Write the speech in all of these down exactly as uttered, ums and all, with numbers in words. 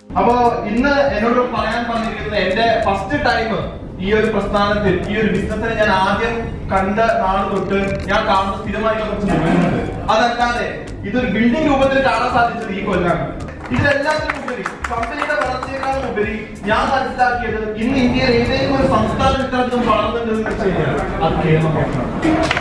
അപ്പോ ഇന്ന് എന്നോട് പറയാൻ പറഞ്ഞിരിക്കുന്നത് എന്റെ ഫസ്റ്റ് ടൈം ഈ ഒരു പ്രസ്ഥാനത്തിൽ ഈ ഒരു ബിസിനസ്സിനെ ഞാൻ ആദ്യം കണ്ട നാൾ തൊട്ട് ഞാൻ കാണുന്ന സ്ഥിരമായിട്ടുള്ള കുറച്ച് മൊബൈലുണ്ട്. അതല്ലാതെ ഇതൊരു ബിൽഡിംഗ് രൂപത്തിൽ കാണാൻ സാധിച്ചത് ഈ കൊല്ലാണ്. ഇതിലെല്ലാത്തിനും ഉപരി കമ്പനിയുടെ വളർച്ചയെക്കാളും ഉപരി ഞാൻ മനസ്സിലാക്കിയത് ഇന്ന് ഇന്ത്യയിൽ ഏതെങ്കിലും ഒരു സംസ്ഥാനം ഇത്തരത്തിലും വളർന്നിട്ടുണ്ടെന്ന് വെച്ച് കഴിഞ്ഞാൽ അത് കേരളം മാത്രമാണ്.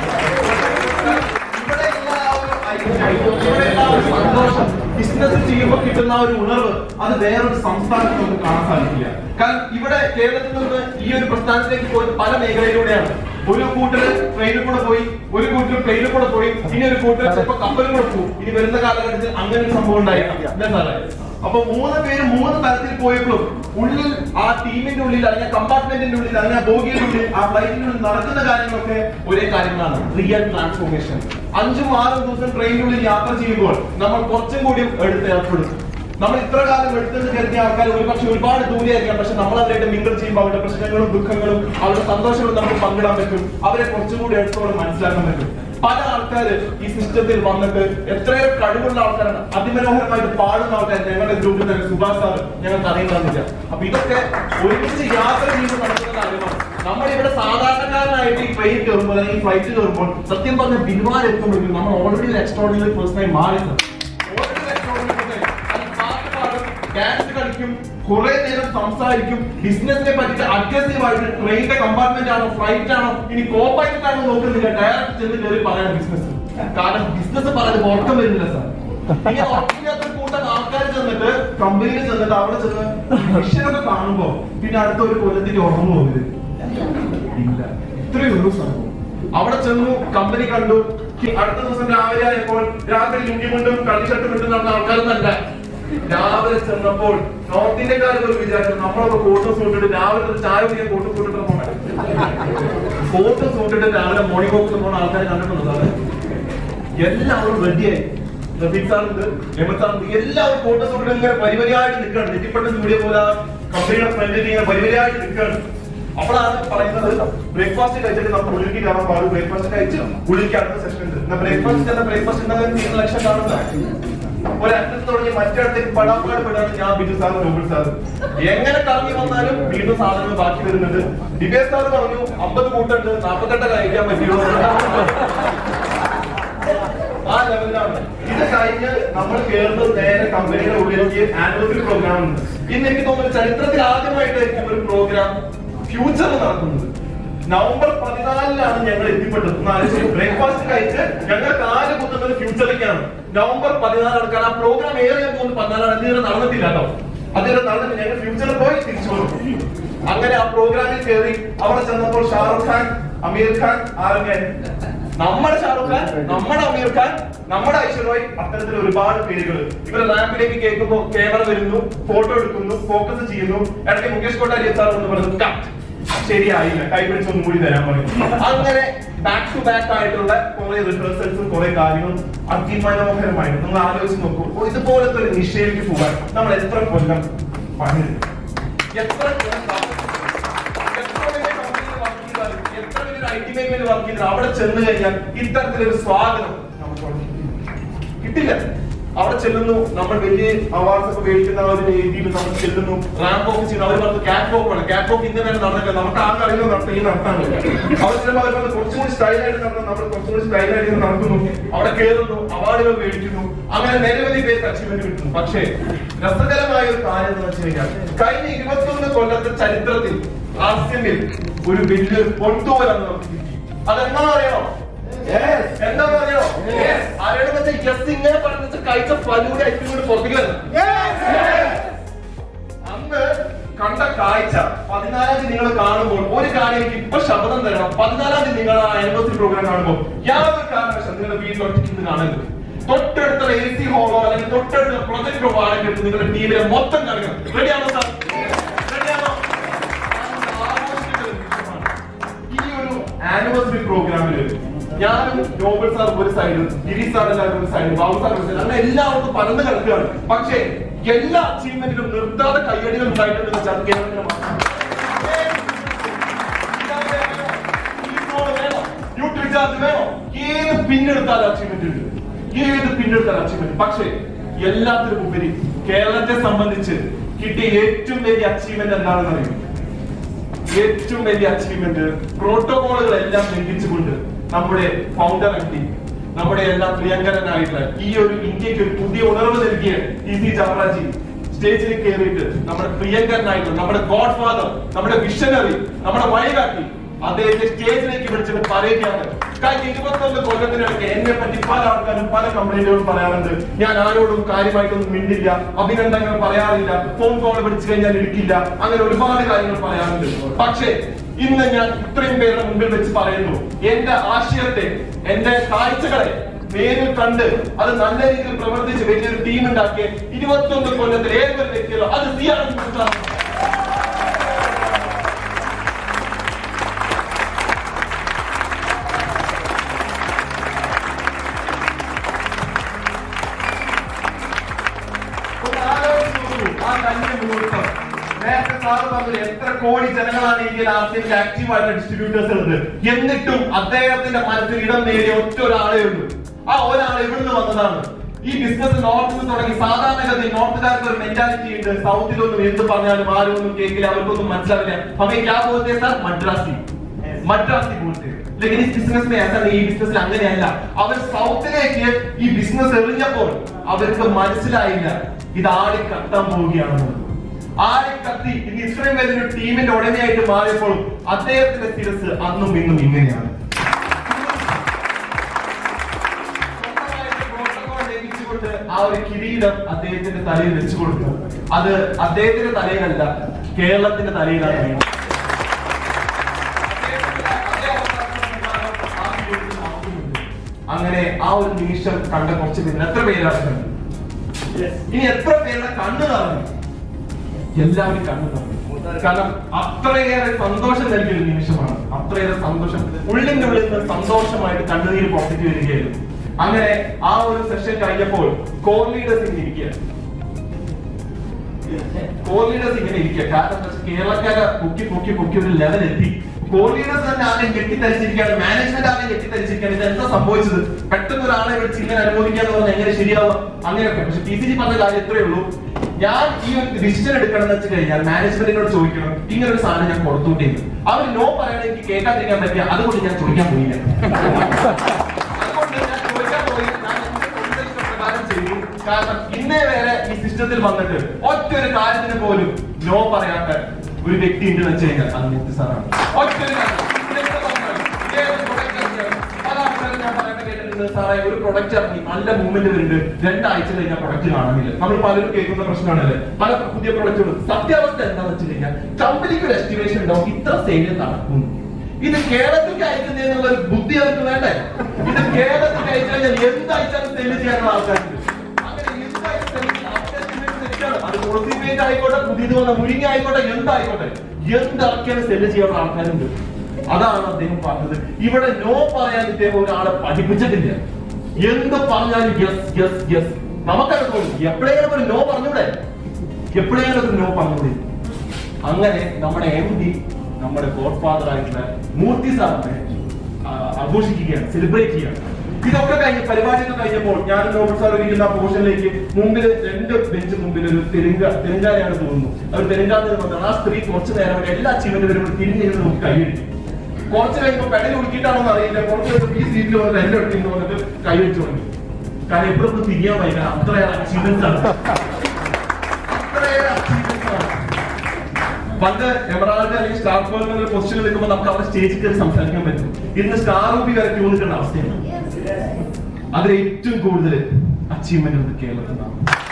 സന്തോഷം ബിസിനസ് ചെയ്യുമ്പോൾ കിട്ടുന്ന ഒരു ഉണർവ് അത് വേറൊരു സംസ്ഥാനത്ത് നമുക്ക് കാണാൻ സാധിക്കില്ല. കാരണം ഇവിടെ കേരളത്തിൽ നിന്ന് ഈ ഒരു പ്രസ്ഥാനത്തിലേക്ക് പോയി പല മേഖലയിലൂടെയാണ്. ഒരു കൂട്ടര് ട്രെയിനിൽ കൂടെ പോയി, ഒരു കൂട്ടര് പ്ലെയിനിൽ കൂടെ പോയി, ഇനി ഒരു കൂട്ടര് ചിലപ്പോ കപ്പലിൽ കൂടെ പോകും. ഇനി വരുന്ന കാലഘട്ടത്തിൽ അങ്ങനെ ഒരു സംഭവം ഉണ്ടായിരിക്കും. അപ്പൊ മൂന്ന് പേര് മൂന്ന് തരത്തിൽ പോയപ്പോഴും ഉള്ളിൽ ആ ടീമിന്റെ ഉള്ളിൽ അല്ലെങ്കിൽ കമ്പാർട്ട്മെന്റിന്റെ ഉള്ളിൽ അല്ലെങ്കിൽ ബോഗിയുടെ ഉള്ളിൽ ആ ഫ്ലൈറ്റിന്റെ ഉള്ളിൽ നടക്കുന്ന കാര്യങ്ങളൊക്കെ ഒരേ കാര്യങ്ങളാണ്. Real transformation. അഞ്ചും ആറും ദിവസം ട്രെയിനിനുള്ളിൽ യാത്ര ചെയ്യുമ്പോൾ നമ്മൾ കുറച്ചും കൂടി എടുത്ത് ഏർപ്പെടും. നമ്മൾ ഇത്ര കാലം എടുത്തെന്ന് കരുതിയ ആൾക്കാർ ഒരു പക്ഷെ ഒരുപാട് ദൂരെയായിരിക്കാം. പക്ഷെ നമ്മൾ അവരായിട്ട് മിങ്കിൾ ചെയ്യുമ്പോൾ അവരുടെ പ്രശ്നങ്ങളും ദുഃഖങ്ങളും അവരുടെ സന്തോഷങ്ങളും നമുക്ക് പങ്കിടാൻ പറ്റും. അവരെ കുറച്ചും കൂടി എടുത്തോടെ മനസ്സിലാക്കാൻ പറ്റും. പല ആൾക്കാര് ഈ സിസ്റ്റത്തിൽ വന്നിട്ട് എത്രയോ കഴിവുള്ള ആൾക്കാരാണ്, അതിമനോഹരമായിട്ട് പാടുന്ന ആൾക്കാർ ഞങ്ങളുടെ ഗ്രൂപ്പിൽ തന്നെ സുഭാഷ് സാർ ഞങ്ങൾക്ക് അറിയുന്നില്ല. അപ്പൊ ഇതൊക്കെ ഒരുമിച്ച് യാത്ര ചെയ്ത് നടക്കുന്ന കാര്യമാണ്. നമ്മളിവിടെ സാധാരണക്കാരനായിട്ട് ഈ ട്രെയിൻ കയറുമ്പോൾ അല്ലെങ്കിൽ ഫ്ലൈറ്റ് കയറുമ്പോൾ സത്യം പറഞ്ഞ ബിൽവാർ എത്തുമ്പോഴേക്കും നമ്മൾ ഓൾറെഡി എക്സ്ട്രോർഡിനറി പേഴ്സണായി മാറി. ഡാൻസ് കളിക്കും, കുറെ നേരം സംസാരിക്കും, ബിസിനസിനെ പറ്റി അഗ്രസീവ് ആയിട്ട് ട്രെയിനിന്റെ കമ്പാർട്ട്മെന്റ് ആണോ ഫ്ലൈറ്റ് ആണോ ഇനി കോപ്പൈലറ്റ് ആണോ നോക്കുന്നില്ല, ഡയറക്റ്റ് ചെന്ന് കയറി പറയാൻ ബിസിനസ്. കാരണം ബിസിനസ് പറയാൻ ഉറക്കം വരുന്നില്ല സാർ. ഇങ്ങനെ ഉറക്കില്ലാത്ത കൂട്ടം ആൾക്കാർ ചെന്നിട്ട് കമ്പനിയിൽ ചെന്നിട്ട് അവിടെ ചെന്ന് മിഷനൊക്കെ കാണുമ്പോ പിന്നെ അടുത്ത ഒരു കൊല്ലത്തിന്റെ ഉറങ്ങു പോകരുത് ഇല്ല. ഇത്രയേ ഉള്ളൂ സംഭവം. അവിടെ ചെന്നു, കമ്പനി കണ്ടു, അടുത്ത ദിവസം രാവിലെ ആയപ്പോൾ രാത്രി ലുങ്കി കൊണ്ടും കളിച്ചട്ടും ഇട്ട് നടന്ന ആൾക്കാരൊന്നല്ല. രാവിലെ ചെന്നപ്പോൾ നോർത്ത് ഇന്ത്യക്കാർക്ക് ഒരു വിചാരിച്ചു നമ്മളൊക്കെ കോട്ട് സൂട്ടിട്ട് രാവിലെ ചായ കുടിക്കാൻ കോട്ട് സൂട്ടിട്ട് പോണേ. കോട്ട് സൂട്ടിട്ട് രാവിലെ മോർണിംഗ് വോക്കിൽ പോകുന്ന ആൾക്കാരെ കണ്ടിട്ടുണ്ട് സാറ്. എല്ലാവരും റെഡിയായി. റഫീഖ് സാറുണ്ട്, ഹേമന്ത് സാറുണ്ട്, എല്ലാവരും കോട്ട് സൂട്ടിട്ട് ഇങ്ങനെ പരിപരിയായിട്ട് നിൽക്കുകയാണ്. നെറ്റിപ്പട്ടം ചൂടിയ പോലെ കമ്പനിയുടെ ഫ്രണ്ടിൽ ഇങ്ങനെ പരിപരിയായിട്ട് നിൽക്കുകയാണ്. അപ്പോഴാണ് പറയുന്നത് ബ്രേക്ക്ഫാസ്റ്റ് കഴിച്ചിട്ട് നമ്മൾ ഉള്ളിലേക്ക് കയറാൻ പാടും. ബ്രേക്ക്ഫാസ്റ്റ് കഴിച്ച് ഉള്ളിലേക്ക് അടുത്ത സെഷൻ ഉണ്ട്. ബ്രേക്ക്ഫാസ്റ്റ് എന്ന ബ്രേക്ക്ഫാസ്റ്റ് ഉണ്ടാകുന്ന ലക്ഷം കാണുന്നത് ഒരറ്റത്ത് തുടങ്ങി മറ്റടുത്തേക്ക് പടാപ്പാട് പെടാണ് ഞാൻ ബിജു സാർ നോബിൾ സാർ. എങ്ങനെ കറങ്ങി വന്നാലും വീണ്ടും സാധനങ്ങൾ ബാക്കി വരുന്നുണ്ട്. ഡിബേറ്റ് സാർ പറഞ്ഞു അമ്പത് കൂട്ടുണ്ട്, നാൽപ്പത്തെട്ട് കഴിക്കാൻ പറ്റുള്ളൂ. ആ ലെവലിലാണ് ഇത്. കഴിഞ്ഞ് നമ്മൾ കേറുന്നത് നേരെ കമ്പനിയുടെ ഉള്ളിലേക്ക് ആനിവേഴ്സറി പ്രോഗ്രാം ഉണ്ട്. ഇന്ന് എനിക്ക് തോന്നുന്നു ചരിത്രത്തിൽ ആദ്യമായിട്ടായിരിക്കും ഒരു പ്രോഗ്രാം ഫ്യൂച്ചറിൽ നടക്കുന്നത്. നവംബർ പതിനാലിനാണ് ഞങ്ങൾ എത്തിപ്പെട്ടത്. ബ്രേക്ക്ഫാസ്റ്റ് കഴിച്ച് ഞങ്ങൾ കാല് കുത്തുന്നത് ഫ്യൂച്ചറിലേക്കാണ്. നവംബർ പതിനാല് നടക്കാൻ ആ പ്രോഗ്രാം ഏറെ പോകുന്നത് പതിനാലാണ്. ഇതുവരെ നടന്നിട്ടില്ല കേട്ടോ. അതുവരെ നടന്നിട്ട് ഞങ്ങൾ ഫ്യൂച്ചറിൽ പോയി തിരിച്ചു വന്നു. അങ്ങനെ ആ പ്രോഗ്രാമിൽ കയറി അവിടെ ചെന്നപ്പോൾ ഷാറുഖ് ഖാൻ, അമീർ ഖാൻ, ആരൊക്കെ നമ്മുടെ ഷാറുഖ് ഖാൻ, നമ്മുടെ അമീർ ഖാൻ, നമ്മുടെ ഐശ്വര്യ, അത്തരത്തിൽ ഒരുപാട് പേരുകൾ. ഇവരെ റാമ്പിലേക്ക് കേൾക്കുമ്പോൾ ക്യാമറ വരുന്നു, ഫോട്ടോ എടുക്കുന്നു, ഫോക്കസ് ചെയ്യുന്നു. ഇടയ്ക്ക് മുകേഷ് കൊട്ടാരി സാർ എന്ന് പറയുന്നത് കട്ട് ശരിയായില്ല, കൈപിടിച്ച് ഒന്നും കൂടി തരാൻ പറയും. അങ്ങനെ ബാക്ക് ടു ബാക്ക് ആയിട്ടുള്ള കുറെ റിഹേഴ്സൽസും കുറെ കാര്യങ്ങളും അതിമനോഹരമായിട്ട് നിങ്ങൾ ആലോചിച്ച് നോക്കൂ. ഇതുപോലത്തെ ഒരു നിശ്ചയിലേക്ക് പോകാൻ നമ്മൾ എത്ര കൊല്ലം പണിയെടുക്കും, എത്ര എത്ര വലിയൊരു ഐ ടി മേഖലയിൽ വർക്ക് ചെയ്താൽ അവിടെ ചെന്ന് കഴിഞ്ഞാൽ ഇത്തരത്തിലൊരു സ്വാഗതം നമുക്ക് കിട്ടില്ല. അവിടെ ചെല്ലുന്നു, നമ്മൾ വലിയ അവാർഡ്സ് ഒക്കെ മേടിക്കുന്ന ഒരു രീതിയിൽ നമ്മൾ ചെല്ലുന്നു, റാമ്പ് ഓഫ് ചെയ്യുന്നു. അവർ പറഞ്ഞത് ക്യാറ്റ് വോക്ക് ആണ്. ക്യാറ്റ് വോക്ക് ഇന്ന് തന്നെ നടന്നില്ല, നമുക്ക് ആർക്കും അറിയുന്നത് നടത്തി നടത്താൻ പറ്റില്ല. അവർ ചിലപ്പോൾ അവർ പറഞ്ഞത് കുറച്ചുകൂടി സ്റ്റൈലായിട്ട് നടന്നു, നമ്മൾ കുറച്ചുകൂടി സ്റ്റൈലായിട്ട് നടക്കുന്നു, അവിടെ കയറുന്നു, അവാർഡുകൾ മേടിക്കുന്നു. അങ്ങനെ നിരവധി പേർക്ക് അച്ചീവ്മെന്റ് കിട്ടുന്നു. പക്ഷേ രസകരമായ ഒരു കാര്യം എന്ന് വെച്ച് കഴിഞ്ഞാൽ കഴിഞ്ഞ ഇരുപത്തൊന്ന് കൊല്ലത്തെ ചരിത്രത്തിൽ ഹാസ്യമിൽ ഒരു വലിയൊരു പൊട്ടുപോലെന്ന് നമുക്ക് കിട്ടി. അതെന്താണെന്ന് അറിയണോ? എന്താ പറയോ? ആരോട് വെച്ചാൽ ജസ്റ്റ് ഇങ്ങനെ പറഞ്ഞ കഴിച്ച ഫലൂടെ ഐസ്ക്രീം പുറത്തേക്ക് വരുന്നു. അന്ന് കണ്ട കാഴ്ച പതിനാലാം തീയതി നിങ്ങൾ കാണുമ്പോൾ ഒരു കാര്യം എനിക്ക് ഇപ്പൊ ശബ്ദം തരണം. പതിനാലാം തീയതി നിങ്ങൾ ആ ആനിവേഴ്സറി പ്രോഗ്രാം കാണുമ്പോൾ യാതൊരു കാരണവശാലും നിങ്ങളുടെ വീട്ടിൽ ഒറ്റയ്ക്ക് കാണരുത്. തൊട്ടടുത്ത എ സി ഹോളോ അല്ലെങ്കിൽ തൊട്ടടുത്ത പ്രൊജക്ടറോ ആണെങ്കിൽ നിങ്ങളുടെ ടീമിലെ മൊത്തം കാണിക്കണം. റെഡിയാണോ സാർ? റെഡിയാണോ? ഈ ഒരു ആനിവേഴ്സറി പ്രോഗ്രാമില് ഞാനും നോബൽ സാർ ഒരു സൈഡിൽ, ഗിരീഷ് സാർ എല്ലാവരും ഒരു സൈഡിൽ, ബാബു സാർ ഒരു സൈഡിൽ, അങ്ങനെ എല്ലാവർക്കും പരന്ന് കിടക്കുകയാണ്. പക്ഷേ എല്ലാ അച്ചീവ്മെന്റിലും നിർത്താതെ കയ്യടികൾ ഉണ്ടായിട്ടുണ്ടെന്ന് വെച്ചാൽ കേരളത്തിന് മാത്രം. ന്യൂട്രി ചാർജ് വേണോ? ഏത് പിന്നെടുത്താലും അച്ചീവ്മെന്റ് ഉണ്ട്, ഏത് പിന്നെടുത്താലും അച്ചീവ്മെന്റ്. പക്ഷേ എല്ലാത്തിനും ഉപരി കേരളത്തെ സംബന്ധിച്ച് കിട്ടിയ ഏറ്റവും വലിയ അച്ചീവ്മെന്റ് എന്താണെന്ന് അറിയും? ഏറ്റവും വലിയ അച്ചീവ്മെന്റ് പ്രോട്ടോകോളുകളെല്ലാം ലംഘിച്ചുകൊണ്ട് നമ്മുടെ ഫൗണ്ടർ എം ഡി, നമ്മുടെ എല്ലാം പ്രിയങ്കരനായിട്ടുള്ള ഈ ഒരു ഇന്ത്യക്ക് ഒരു പുതിയ ഉണർവ് നൽകിയ ടി സി ചാവറാജി സ്റ്റേജിൽ കയറിയിട്ട് നമ്മുടെ പ്രിയങ്കരനായിട്ടുള്ള നമ്മുടെ ഗോഡ് ഫാദർ, നമ്മുടെ വിഷനറി, നമ്മുടെ വഴികാട്ടി അദ്ദേഹത്തെ സ്റ്റേജിലേക്ക് വിളിച്ചിട്ട് പറയുകയാണ്, കഴിഞ്ഞ ഇരുപത്തൊന്ന് കൊല്ലത്തിനിടയ്ക്ക് എന്നെ പറ്റി പല ആൾക്കാരും പല കംപ്ലൈന്റുകളും പറയാറുണ്ട്. ഞാൻ ആരോടും കാര്യമായിട്ടൊന്നും മിണ്ടില്ല, അഭിനന്ദനങ്ങൾ പറയാറില്ല, ഫോൺ കോൾ വിളിച്ചു കഴിഞ്ഞാൽ എടുക്കില്ല, അങ്ങനെ ഒരുപാട് കാര്യങ്ങൾ പറയാറുണ്ട്. പക്ഷേ ഇന്ന് ഞാൻ ഇത്രയും പേരുടെ മുമ്പിൽ വെച്ച് പറയുന്നു, എന്റെ ആശയത്തെ, എന്റെ കാഴ്ചകളെ നേരിൽ കണ്ട് അത് നല്ല രീതിയിൽ പ്രവർത്തിച്ച് വലിയൊരു ടീം ഉണ്ടാക്കിയ ഇരുപത്തൊന്ന് കൊല്ലത്തിൽ ഏതൊരു വ്യക്തികളോ അത് സിയാണ്. എത്ര കോടി ജനങ്ങളാണ് ഇന്ത്യയിൽ ആർസിയിൽ ആക്റ്റീവായിട്ട് ഡിസ്ട്രിബ്യൂട്ടേഴ്സ് ഉള്ളത്. എന്നിട്ടും അദ്ദേഹത്തിന്റെ മനസ്സിൽ ഇടം നേടിയ ഒറ്റ ഒരാളേ ഉള്ളൂ. ആ ഒരാൾ എവിടുന്ന് വന്നതാണ്? ഈ ബിസിനസ് നോർത്തിൽ നിന്ന് തുടങ്ങി. സാധാരണഗതി നോർത്തുകാർക്ക് ഒരു മെന്റാലിറ്റി ഉണ്ട്, സൗത്തിലൊന്നും എന്ത് പറഞ്ഞാലും ആരും ഒന്നും കേൾക്കില്ല, അവർക്കൊന്നും മനസ്സിലാവില്ല. ഹമേ ക്യാ ബോൾത്തെ സർ? മദ്രാസി മദ്രാസി ബോൾത്തെ. ലേക്കിൻ ഈ ബിസിനസ് ഈ ബിസിനസ്സിൽ അങ്ങനെയല്ല. അവർ സൗത്തിലേക്ക് ഈ ബിസിനസ് എറിഞ്ഞപ്പോൾ അവർക്ക് മനസ്സിലായില്ല ഇത് ആടി കത്താൻ പോവുകയാണെന്ന്. ആടി കത്തി ഇന്ന് ഇത്രയും വലിയൊരു ടീമിന്റെ ഉടമയായിട്ട് മാറിയപ്പോൾ അദ്ദേഹത്തിന്റെ ശിരസ് അന്നും ഇന്നും ഇങ്ങനെയാണ്. ആ ഒരു കിരീടം അദ്ദേഹത്തിന്റെ തലയിൽ വെച്ചു കൊടുത്തു. അത് അദ്ദേഹത്തിന്റെ തലയിലല്ല, കേരളത്തിന്റെ തലയിലാണ്. അങ്ങനെ ആ ഒരു നിമിഷം കണ്ട കുറച്ച് പേര് എത്ര പേരാണ്? ഇനി എത്ര പേരുടെ കണ്ണു നിറഞ്ഞു? എല്ലാവരും കണ്ണു നിറഞ്ഞു. കാരണം അത്രയേറെ സന്തോഷം നൽകിയൊരു നിമിഷമാണ്. അത്രയേറെ സന്തോഷം, ഉള്ളിന്റെ ഉള്ളിൽ നിന്ന് സന്തോഷമായിട്ട് കണ്ണുനീര് പുറത്തേക്ക് വരികയായിരുന്നു. അങ്ങനെ ആ ഒരു സെഷൻ കഴിഞ്ഞപ്പോൾ കോർ ലീഡേഴ്സ് ഇങ്ങനെ ഇരിക്കുക കോർ ലീഡേഴ്സ് ഇങ്ങനെ ഇരിക്കുക കാരണം എന്താ വെച്ചാൽ കേരളക്കാരെ പൊക്കി പൊക്കി പൊക്കി ഒരു ലെവൽ എത്തി. കോർ ലീഡേഴ്സ് തന്നെ ആദ്യം കെട്ടിത്തരിച്ചിരിക്കുകയാണ്, മാനേജ്മെന്റ് ആദ്യം കെട്ടിത്തരിച്ചിരിക്കുകയാണ്. ഇത് എന്താ സംഭവിച്ചത്? പെട്ടെന്ന് ഒരാളെ വിളിച്ച് ഇങ്ങനെ അനുമോദിക്കാന്ന് പറഞ്ഞാൽ എങ്ങനെ ശരിയാവുക? അങ്ങനെയൊക്കെ. പക്ഷെ ടി സി ജി പറഞ്ഞ കാര്യം എത്രയേ ഉള്ളൂ, ഞാൻ ഈ ഒരു ഡിസിഷൻ എടുക്കണം എന്ന് വെച്ച് കഴിഞ്ഞാൽ മാനേജ്മെന്റിനോട് ചോദിക്കണം, ഇങ്ങനെ ഒരു സാധനം ഞാൻ കൊടുത്തോണ്ടിരുന്നു. അവർ നോ പറയണ എനിക്ക് കേൾക്കാതിരിക്കാൻ പറ്റിയ, അതുകൊണ്ട് ഞാൻ ചോദിക്കാൻ പോയില്ല. കാരണം ഇന്നേ വരെ ഈ സിസ്റ്റത്തിൽ വന്നിട്ട് ഒറ്റ ഒരു കാര്യത്തിന് പോലും നോ പറയാത്ത ഒരു വ്യക്തി ഉണ്ടെന്ന് വെച്ച് കഴിഞ്ഞാൽ അത് മുക്തി സാറാണ്. ഒറ്റ ഒരു സാറേ ഒരു പ്രൊഡക്റ്റ് ഇറങ്ങി നല്ല മൂവ്മെന്റ് വരുന്നുണ്ട്, രണ്ടാഴ്ച കഴിഞ്ഞാൽ പ്രൊഡക്റ്റ് കാണുന്നില്ല. നമ്മൾ പലരും കേൾക്കുന്ന പ്രശ്നമാണല്ലേ, പല പുതിയ പ്രൊഡക്റ്റുകളും. സത്യാവസ്ഥ എന്താണെന്ന് വെച്ച് കഴിഞ്ഞാൽ കമ്പനിക്ക് ഒരു എസ്റ്റിമേഷൻ ഉണ്ടാവും ഇത്ര സെയിൽ നടക്കും. ഇത് കേരളത്തിൽ അയക്കുന്നതിനുള്ള ഒരു ബുദ്ധി അവർക്ക് വേണ്ടേ? ഇത് കേരളത്തിൽ അയച്ചു കഴിഞ്ഞാൽ എന്ത് അയച്ചാലും സെല് ചെയ്യാനുള്ള ആൾക്കാർക്ക്. അത് പോസിറ്റീവ് ആയിക്കോട്ടെ, പുതിയത് വന്ന മുരിങ്ങ ആയിക്കോട്ടെ, എന്തായിക്കോട്ടെ, എന്തിറക്കിയാലും സെല് ചെയ്യാനുള്ള ആൾക്കാരുണ്ട്. അതാണ് അദ്ദേഹം പറഞ്ഞത്. ഇവിടെ നോ പറയാൻ ഇദ്ദേഹം ഒരാളെ പഠിപ്പിച്ചിട്ടില്ല. എന്ത് പറഞ്ഞാലും യെസ് യെസ് യെസ്. നമുക്കത് തോന്നും എപ്പോഴെങ്കിലും ഒരു നോ പറഞ്ഞൂടെ, എപ്പോഴെങ്കിലും ഒരു നോ പറഞ്ഞൂടെ. അങ്ങനെ നമ്മുടെ എം ഡി, നമ്മുടെ ഗോഡ് ഫാദർ ആയിട്ടുള്ള മൂർത്തി സാറിനെ ആഘോഷിക്കുകയാണ്, സെലിബ്രേറ്റ് ചെയ്യുകയാണ്. ഇതൊക്കെ കഴിഞ്ഞ് പരിപാടിയൊക്കെ കഴിഞ്ഞപ്പോൾ ഞാൻ നോബൽ സാർ ഇരിക്കുന്ന പോർഷനിലേക്ക് മുമ്പിൽ രണ്ട് ബെഞ്ച് മുമ്പിൽ ഒരു തെലുങ്ക തെലുങ്കാനയാണ് തോന്നുന്നു, അവർ തെലുങ്കാനയിൽ വന്നാണ്. ആ സ്ത്രീ കുറച്ച് നേരം എല്ലാ അച്ചീവ്മെന്റ് വരുമ്പോൾ തിരിഞ്ഞിരുന്ന് നമുക്ക് കൈയടിക്കും. കുറച്ച് കഴിയുമ്പോൾ പെടൽ ഉടുക്കിയിട്ടാണോന്ന് അറിയില്ല, കുറച്ച് ഈ സീറ്റിൽ വന്നിട്ട് എല്ലാം എടുത്തിന്ന് വന്നിട്ട് കൈവച്ചു തുടങ്ങി. കാരണം എപ്പോഴും തിരിയാൻ വൈകാൻ അത്രയേറെ അച്ചീവ്മെന്റ്സ് ആണ്, അത്രയേറെ അച്ചീവ്മെന്റ്സ് ആണ്. പണ്ട് എമറാൾഡ് അല്ലെങ്കിൽ സ്റ്റാർ പോലുള്ള പൊസിഷനിൽ നിൽക്കുമ്പോൾ നമുക്ക് അവിടെ സ്റ്റേജിൽ കയറി സംസാരിക്കാൻ പറ്റും. ഇന്ന് സ്റ്റാർ റൂപി വരെ ക്യൂ നിൽക്കേണ്ട അവസ്ഥയാണ്. അതിൽ ഏറ്റവും കൂടുതൽ അച്ചീവ്മെന്റ് ഉണ്ട് കേരളത്തിലാണ്.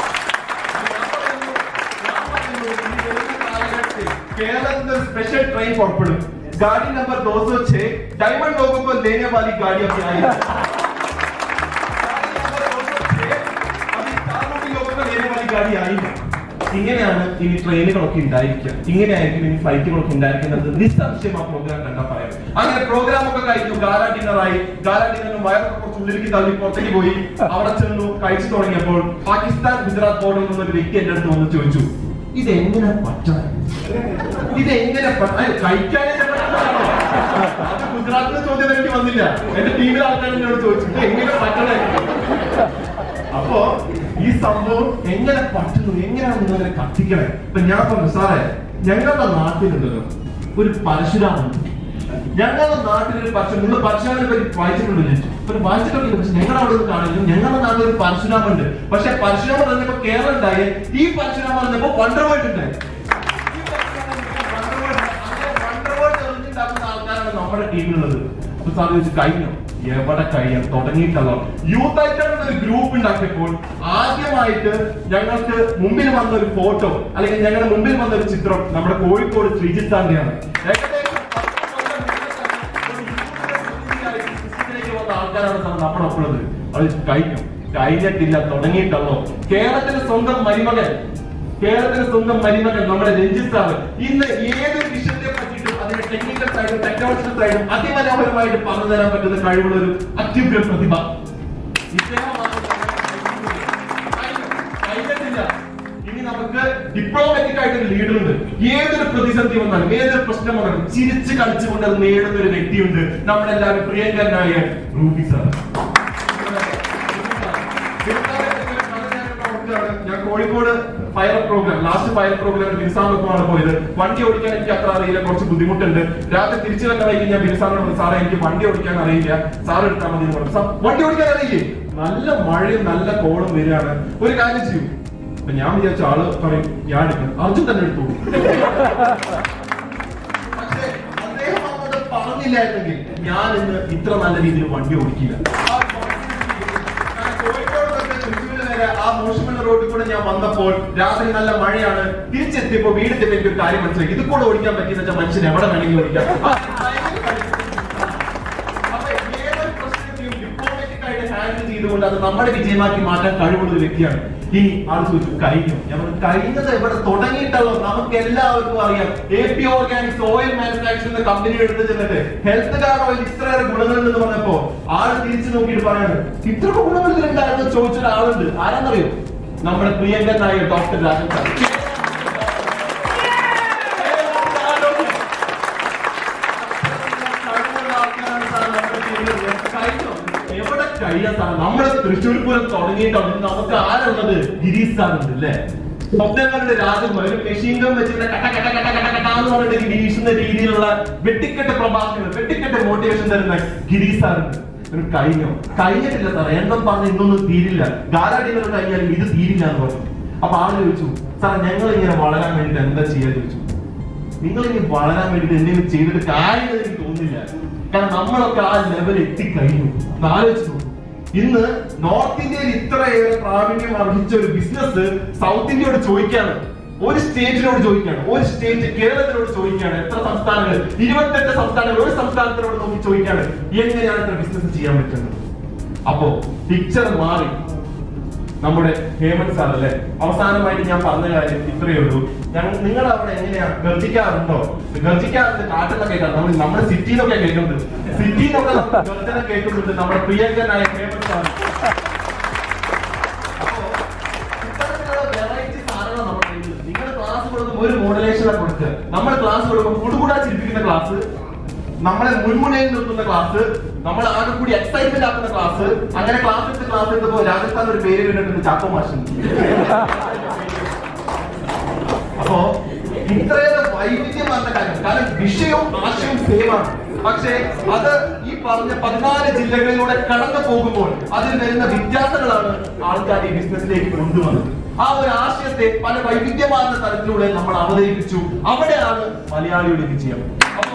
കേരളത്തിൽ ഒരു സ്പെഷ്യൽ ട്രെയിൻ പുറപ്പെടും. गाड़ी नंबर दो सौ छह डायमंड लोगों को लेने वाली गाड़ी अभी आई है. अभी कारों के लोगों को लेने वाली गाड़ी आई है. ഇങ്ങനെയാണ് ഇനി ട്രെയിനുകളൊക്കെ ഉണ്ടായിരിക്കുക, ഇങ്ങനെയായിരിക്കും ഇനി ഫ്ലൈറ്റുകളൊക്കെ ഉണ്ടായിരിക്കുന്നത്. നിസ്സംശയം ആ പ്രോഗ്രാം കണ്ടാൽ പറയാം. അങ്ങനെ പ്രോഗ്രാം ഒക്കെ കഴിഞ്ഞു, ഗാല ഡിന്നറായി. ഗാല ഡിന്നറിന് വയറൊക്കെ കുറച്ച് ഉള്ളിലേക്ക് തള്ളി പുറത്തേക്ക് പോയി. അവിടെ ചെന്നു കഴിച്ചു തുടങ്ങിയപ്പോൾ പാകിസ്ഥാൻ ഗുജറാത്ത് ബോർഡറിൽ നിന്നൊരു വ്യക്തി എന്റെ അടുത്ത് വന്ന് ചോദിച്ചു, ഇതെങ്ങനെ പറ്റണം, ഇതെങ്ങനെ കഴിക്കാനേ അത് ഗുജറാത്തിലെ ചോദ്യം എനിക്ക് വന്നില്ല. എന്റെ ടീമിലെ ആൾക്കാർ എന്നോട് ചോദിച്ചു ഇത് എങ്ങനെ പറ്റണേ. അപ്പോ ഈ സംഭവം എങ്ങനെ പറ്റുന്നു, എങ്ങനെയാണ് നിങ്ങളെ കത്തിക്കണേ? ഇപ്പൊ ഞാൻ പറഞ്ഞു സാറേ, ഞങ്ങളുടെ നാട്ടിലുണ്ടല്ലോ ഒരു പരശുരാമുണ്ട്. ഞങ്ങളുടെ നാട്ടിലൊരു പരശുരാം, നിങ്ങൾ പരശുരാമിനെ പറ്റി വായിച്ചിട്ടുണ്ടോ ചോദിച്ചു. ഒരു വായിച്ചിട്ടൊക്കെ, പക്ഷെ ഞങ്ങളുടെ അവിടെ നിന്ന് കാണില്ല. ഞങ്ങളുടെ നാട്ടിൽ ഒരു പരശുരാമുണ്ട്. പക്ഷെ പരശുരാമൻ പറഞ്ഞപ്പോ കേരളം ഉണ്ടായി, ഈ പരശുരാമൻ പറഞ്ഞപ്പോ വണ്ടർവേൾഡ് ഉണ്ടായി. ആൾക്കാരാണ് നമ്മുടെ ടീമിലുള്ളത്. അപ്പൊ സാർ ചോദിച്ചു കഴിഞ്ഞോ? എവിടെ കഴിയാൻ തുടങ്ങിയിട്ടല്ലോ. യൂത്ത് ആയിട്ടാണ് ഒരു ഗ്രൂപ്പ് ഉണ്ടാക്കിയപ്പോൾ ആദ്യമായിട്ട് ഞങ്ങൾക്ക് മുമ്പിൽ വന്ന ഒരു ഫോട്ടോ, അല്ലെങ്കിൽ ഞങ്ങളുടെ മുമ്പിൽ വന്ന ഒരു ചിത്രം നമ്മുടെ കോഴിക്കോട് ശ്രീജിത്ത് സാറിന്റെയാണ്. വന്ന ആൾക്കാരാണ് സാർ നമ്മുടെ ഒപ്പുള്ളത്. അത് കഴിഞ്ഞു, കഴിഞ്ഞിട്ടില്ല, തുടങ്ങിയിട്ടല്ലോ. കേരളത്തിന്റെ സ്വന്തം മരുമകൻ, കേരളത്തിന്റെ സ്വന്തം മരുമകൻ നമ്മുടെ രഞ്ജിത്ത് സാർ ഇന്ന് ഏതൊരു വിഷയത്തെ പറ്റിയിട്ടും അതിന്റെ ടെക്നിക്കൽ സൈഡും ടെക്നോളജിക്കൽ സൈഡും അതിമനോഹരമായിട്ട് പറഞ്ഞു തരാൻ പറ്റുന്ന കഴിവുള്ള ഒരു അത്യുഗ്ര പ്രതിഭ. ഇനി നമുക്ക് ഡിപ്ലോമാറ്റിക് ആയിട്ട് ഒരു ലീഡർ ഉണ്ട്. ഏതൊരു പ്രതിസന്ധി വന്നാലും ഏതൊരു പ്രശ്നം വന്നാലും ചിരിച്ച് കളിച്ചുകൊണ്ട് അത് നേടുന്ന ഒരു വ്യക്തിയുണ്ട്, നമ്മളെല്ലാവരും പ്രിയങ്കരനായ റൂബി സാർ. ഞാൻ Kozhikode fire programme, last fire programme ബിൻസാറിനൊപ്പമാണ് പോയത്. വണ്ടി ഓടിക്കാൻ എനിക്ക് അത്ര അറിയില്ല, കുറച്ച് ബുദ്ധിമുട്ടുണ്ട്. രാത്രി തിരിച്ചു തന്നെ വൈകി ഞാൻ ബിൻസാറിനോട് സാറേ എനിക്ക് വണ്ടി ഓടിക്കാൻ അറിയില്ല, സാർ എടുത്താൽ മതി എന്ന് പറഞ്ഞു. വണ്ടി ഓടിക്കാൻ അറിയില്ലേ? നല്ല മഴയും നല്ല കോളും വരികയാണ്, ഒരു കാര്യം ചെയ്യും. അപ്പൊ ഞാൻ വിചാരിച്ച ആള് പറയും ഞാൻ എടുക്കണം, അർജുൻ തന്നെ എടുത്തോളൂ. പക്ഷേ അദ്ദേഹം അങ്ങോട്ട് പറഞ്ഞില്ലായിരുന്നെങ്കിൽ ഞാൻ ഇന്ന് ഇത്ര നല്ല രീതിയിൽ വണ്ടി ഓടിക്കില്ല. ആ മോശമുള്ള റോഡിൽ കൂടെ ഞാൻ വന്നപ്പോൾ രാത്രി നല്ല മഴയാണ്. തിരിച്ചെത്തിയപ്പോ വീടെത്തിയപ്പോ എനിക്ക് ഒരു കാര്യം മനസ്സിലായി, ഇത് കൂടെ ഓടിക്കാൻ പറ്റിയെന്ന് വെച്ചാൽ മനുഷ്യൻ എവിടെ വേണമെങ്കിലും ഓടിക്കാം. അപ്പൊ ഏതൊരു പ്രശ്നത്തെയും ഡിപ്ലോമാറ്റിക് ആയിട്ട് ഹാൻഡിൽ ചെയ്തുകൊണ്ട് അത് നമ്മുടെ വിജയമാക്കി മാറ്റാൻ കഴിവുള്ള ഒരു വ്യക്തിയാണ്. ഇനി ആൾ ചോദിച്ചു കഴിഞ്ഞു. ഞാൻ പറഞ്ഞു കഴിഞ്ഞത് എവിടെ തുടങ്ങിയിട്ടല്ലോ. നമുക്ക് എല്ലാവർക്കും അറിയാം, A P organics oil manufacturing company എടുത്ത് ചെന്നിട്ട് ഹെൽത്ത് കാർഡ് ഓയിൽ ഇത്രയേറെ ഗുണങ്ങളുണ്ടെന്ന് പറഞ്ഞപ്പോ ആള് തിരിച്ചു നോക്കിയിട്ട് പറയാണ് ഇത്ര ഗുണങ്ങൾ ഇതിലുണ്ടായിരുന്നു ചോദിച്ചൊരു ആളുണ്ട്. ആരാന്നറിയോ? നമ്മുടെ പ്രിയങ്കരനായ ഡോക്ടർ രാജൻ സാർ. എവിടെ കഴിയാൻ സാർ? നമ്മുടെ തൃശ്ശൂർ പൂരം തുടങ്ങിയിട്ടുണ്ട്. നമുക്ക് ആരുള്ളത്? ഗിരീഷ് സാർ ഉണ്ട് അല്ലേ? സ്വപ്നങ്ങളുടെ രാജകുമാർ ഒരു മെഷീൻ ഗൺ വെച്ചിട്ട് കട്ട കട്ട കട്ട കട്ട കട്ടാന്ന് പറഞ്ഞിട്ട് ഗിരീഷിന്റെ രീതിയിലുള്ള വെട്ടിക്കെട്ട് പ്രഭാഷണങ്ങൾ, വെട്ടിക്കെട്ട് മോട്ടിവേഷൻ തരുന്ന ഗിരീഷ് സാർ ഉണ്ട്. ഒരു കഴിഞ്ഞോ? കഴിഞ്ഞിട്ടില്ല സാർ, എണ്ണം പറഞ്ഞ് ഇന്നൊന്നും തീരില്ല, ഗാലാഡികൾ കഴിഞ്ഞാലും ഇത് തീരില്ല എന്ന് പറഞ്ഞു. അപ്പൊ ആള് ചോദിച്ചു സാർ ഞങ്ങൾ ഇങ്ങനെ വളരാൻ വേണ്ടിട്ട് എന്താ ചെയ്യാൻ ചോദിച്ചു. നിങ്ങൾ ഇനി വളരാൻ വേണ്ടിട്ട് എന്തെങ്കിലും ചെയ്തിട്ട് കാര്യങ്ങൾ എനിക്ക് തോന്നുന്നില്ല, കാരണം നമ്മളൊക്കെ ആ ലെവൽ എത്തിക്കഴിഞ്ഞു. ആലോചിച്ചു, ഇന്ന് നോർത്ത് ഇന്ത്യയിൽ ഇത്രയേറെ പ്രാവീണ്യം അർഹിച്ച ഒരു ബിസിനസ് സൗത്ത് ഇന്ത്യയോട് ചോദിക്കാണ്, ഒരു സ്റ്റേറ്റിനോട് ചോദിക്കാണ്, ഒരു സ്റ്റേറ്റ് കേരളത്തിനോട് ചോദിക്കാണ്. എത്ര സംസ്ഥാനങ്ങൾ? ഇരുപത്തെട്ട് സംസ്ഥാനങ്ങൾ. ഒരു സംസ്ഥാനത്തിനോട് നോക്കി ചോദിക്കാണ് എങ്ങനെയാണ് ഇത്ര ബിസിനസ് ചെയ്യാൻ പറ്റുന്നത്. അപ്പോ പിക്ചർ മാറി. നമ്മുടെ ഹേമന്ത് സാർ അല്ലെ, അവസാനമായിട്ട് ഞാൻ പറഞ്ഞ കാര്യം ഇത്രയേ ഉള്ളൂ. ഞങ്ങൾ നിങ്ങൾ അവിടെ എങ്ങനെയാ ഗർജിക്കാറുണ്ടോ? ഗർജിക്കാറുണ്ട്, കാറ്റെല്ലാം കേൾക്കാം. നമ്മൾ നമ്മുടെ സിറ്റിയിലൊക്കെ കേൾക്കുന്നുണ്ട്, സിറ്റിയിലൊക്കെ ഗർജന കേൾക്കുന്നുണ്ട് നമ്മുടെ പ്രിയങ്കരനായ ഹേമന്ത് സാർ. അപ്പോ ഇത്തരത്തിലുള്ള വെറൈറ്റി സാധനങ്ങൾ നമ്മുടെ കയ്യിൽ. നിങ്ങൾ ക്ലാസ് കൊടുക്കുമ്പോൾ ഒരു മോഡുലേഷനാണ് കൊടുക്കുക. നമ്മൾ ക്ലാസ് കൊടുക്കുമ്പോൾ കുടുകൂടാ ചിരിപ്പിക്കുന്ന ക്ലാസ്, നമ്മളെ മുൻമുനയിൽ നിർത്തുന്ന ക്ലാസ്, നമ്മൾ ആകെ കൂടി എക്സൈറ്റ്മെന്റ് ആക്കുന്ന ക്ലാസ്. അങ്ങനെ ക്ലാസ് എടുത്ത് ക്ലാസ് എടുത്തപ്പോ രാജസ്ഥാൻ ഒരു പേര് കേട്ടിട്ടുണ്ട്, ചാക്കോ മാഷൻ. അപ്പോ ഇത്രയേറെ വൈവിധ്യമാർന്ന കാര്യം, കാരണം വിഷയവും ആശയവും സെയിമാണ്. പക്ഷേ അത് ഈ പറഞ്ഞ പതിനാല് ജില്ലകളിലൂടെ കടന്നു പോകുമ്പോൾ അതിൽ വരുന്ന വ്യത്യാസങ്ങളാണ് ആൾക്കാർ ഈ ബിസിനസ്സിലേക്ക് കൊണ്ടുവന്നത്. ആ ഒരു ആശയത്തെ പല വൈവിധ്യമാർന്ന തരത്തിലൂടെ നമ്മൾ അവതരിപ്പിച്ചു. അവിടെയാണ് മലയാളിയുടെ വിജയം. അപ്പോ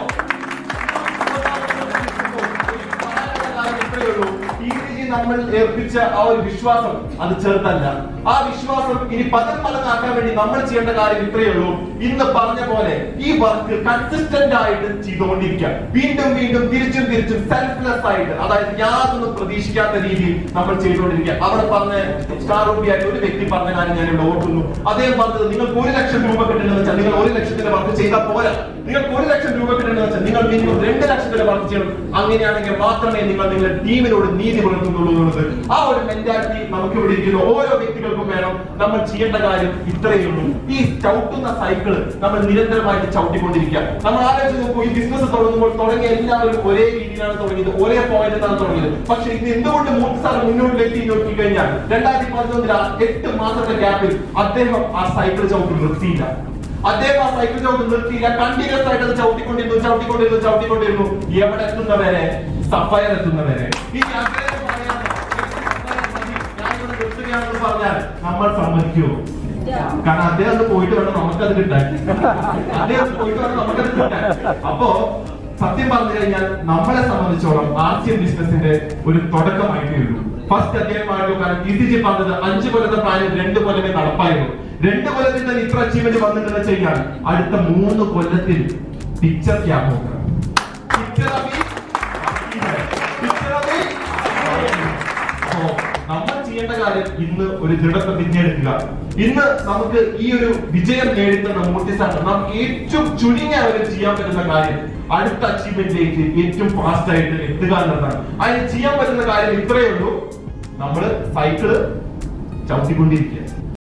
നമ്മൾ ഏർപ്പിച്ച ആ ഒരു വിശ്വാസം അത് ചെറുതല്ല. ആ വിശ്വാസം ഇനി പതിൽ മടങ്ങാക്കാൻ വേണ്ടി നമ്മൾ ചെയ്യേണ്ട കാര്യം ഇത്രയേ ഉള്ളൂ. ഇന്ന് പറഞ്ഞ പോലെ ഈ വർക്ക് കൺസിസ്റ്റന്റ് ആയിട്ട് ചെയ്തുകൊണ്ടിരിക്കുക. വീണ്ടും വീണ്ടും തിരിച്ചും തിരിച്ചും സെൽഫ്ലെസ് ആയിട്ട്, അതായത് യാതൊന്നും പ്രതീക്ഷിക്കാത്ത രീതിയിൽ നമ്മൾ ചെയ്തുകൊണ്ടിരിക്കുക. അവിടെ പറഞ്ഞ സ്റ്റാർ റൂബിയായിട്ട് ഒരു വ്യക്തി പറഞ്ഞ കാര്യം ഞാൻ ഇവിടെ ഓർക്കുന്നു. അദ്ദേഹം പറഞ്ഞത് നിങ്ങൾക്ക് ഒരു ലക്ഷം രൂപ കിട്ടണമെന്ന് വെച്ചാൽ നിങ്ങൾ ഒരു ലക്ഷത്തിന്റെ വർക്ക് ചെയ്താൽ പോരാ. നിങ്ങൾക്ക് ഒരു ലക്ഷം രൂപ കിട്ടണമെന്ന് വെച്ചാൽ നിങ്ങൾ മിനിമം രണ്ട് ലക്ഷത്തിന്റെ വർക്ക് ചെയ്യണം. അങ്ങനെയാണെങ്കിൽ മാത്രമേ നിങ്ങൾ നിങ്ങളുടെ ടീമിനോട് നീതി പുലർത്തുന്നു. പറ്റത്തുള്ളൂ എന്നുള്ളത്. ആ ഒരു മെന്റാലിറ്റി നമുക്ക് ഇവിടെ ഇരിക്കുന്ന ഓരോ വ്യക്തികൾക്കും വേണം. നമ്മൾ ചെയ്യേണ്ട കാര്യം ഇത്രയേ ഉള്ളൂ. ഈ ചവിട്ടുന്ന സൈക്കിള് നമ്മൾ നിരന്തരമായിട്ട് ചവിട്ടിക്കൊണ്ടിരിക്കുക. നമ്മൾ ആലോചിച്ച് നോക്കൂ, ഈ ബിസിനസ് തുടങ്ങുമ്പോൾ തുടങ്ങിയ എല്ലാവരും ഒരേ രീതിയിലാണ് തുടങ്ങിയത്, ഒരേ പോയിന്റിലാണ് തുടങ്ങിയത്. പക്ഷെ ഇത് എന്തുകൊണ്ട് മൂർത്തി സാർ മുന്നോട്ടിലേക്ക് നോക്കി കഴിഞ്ഞാൽ രണ്ടായിരത്തി പതിനൊന്നിൽ എട്ട് മാസത്തെ ഗ്യാപ്പിൽ അദ്ദേഹം ആ സൈക്കിൾ ചവിട്ടി നിർത്തിയില്ല. അദ്ദേഹം ആ സൈക്കിൾ ചവിട്ടി നിർത്തിയില്ല. കണ്ടിന്യൂസ് ആയിട്ട് അത് ചവിട്ടിക്കൊണ്ടിരുന്നു ചവിട്ടിക്കൊണ്ടിരുന്നു ചവിട്ടിക്കൊണ്ടിരുന്നു എവിടെ എത്തുന്നവരെ? സഫയർ എത്തുന്നവരെ. ഈ പറഞ്ഞാൽ നമ്മൾ സമ്മതിക്കുമോ? കാരണം അദ്ദേഹം അത് പോയിട്ട് വേണം നമുക്കത് കിട്ടാൻ. അദ്ദേഹം പോയിട്ട് വേണം നമുക്കത് കിട്ടാൻ. അപ്പോ സത്യം പറഞ്ഞു കഴിഞ്ഞാൽ നമ്മളെ സംബന്ധിച്ചോളം ആർ സി എം ബിസിനസിന്റെ ഒരു തുടക്കമായിട്ടേ ഉള്ളൂ. ഫസ്റ്റ് അധ്യായമായിട്ടുള്ള കാരണം ഇസിജി പറഞ്ഞത് അഞ്ചു കൊല്ലത്തെ പ്ലാനിൽ രണ്ട് കൊല്ലമേ നടപ്പായിരുന്നു. രണ്ട് കൊല്ലത്തിൽ തന്നെ ഇത്ര അച്ചീവ്മെന്റ് വന്നിട്ടുണ്ടെന്ന് ചെയ്യാൻ അടുത്ത മൂന്ന് കൊല്ലത്തിൽ പിക്ചർ ക്യാ നോക്കണം. നമ്മൾ ചെയ്യേണ്ട കാര്യം ഇന്ന് ഒരു ദൃഢപ്രതിജ്ഞ എടുക്കുക. ഇന്ന് നമുക്ക് ഈ ഒരു വിജയം നേടുന്ന മൂർത്തി സാർ നമുക്ക് ഏറ്റവും ചുരുങ്ങിയ അവരെ ചെയ്യാൻ പറ്റുന്ന കാര്യം അടുത്ത അച്ചീവ്മെന്റിലേക്ക് ഏറ്റവും ഫാസ്റ്റ് ആയിട്ട് എത്തുക എന്നതാണ്. അതിന് ചെയ്യാൻ പറ്റുന്ന കാര്യം ഇത്രയേ ഉള്ളൂ. നമ്മള് സൈക്കിള് ചവിട്ടിക്കൊണ്ടിരിക്കുക.